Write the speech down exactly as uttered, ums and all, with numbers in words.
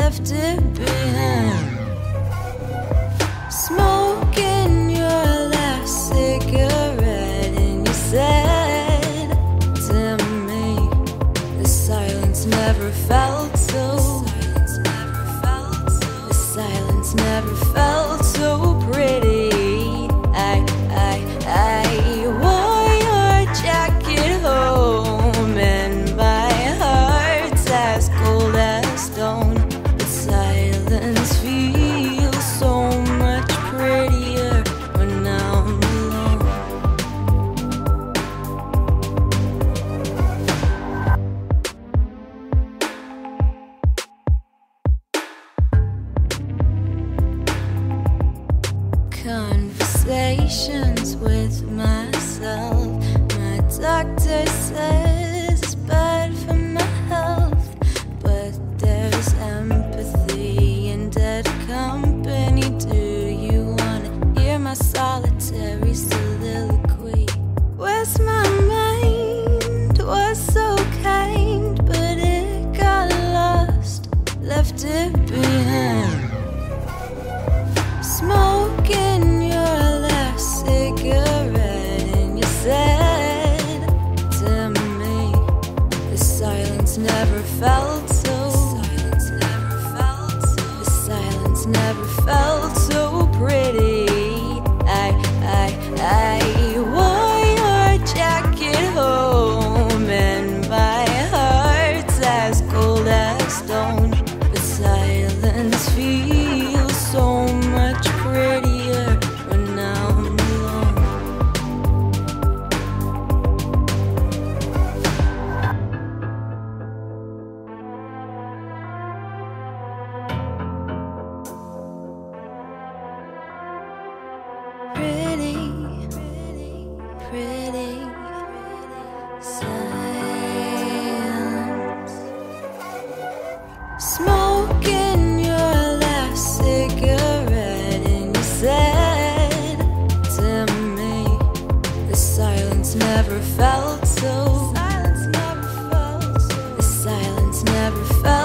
left it behind. Smoking your last cigarette, and you said to me, the silence never felt so. The silence never felt so pretty. I, I, I wore your jacket home, and my heart's as cold as stone. But silence feels so much prettier when I'm alone. Conversations with myself. My doctor says it's bad for my health, but there's empathy in dead company. Do you wanna hear my solitary soliloquy? Where's my mind? Was so kind, but it got lost, left it behind. Smoking your last cigarette, and you said to me, the silence never felt so. The silence never felt so pretty. I, I, I wore your jacket home, and my heart's as cold as stone. But silence feels so much prettier when I'm alone. Pretty, pretty, pretty silence. Smoking your last cigarette, and you said to me, the silence never felt so. The silence never felt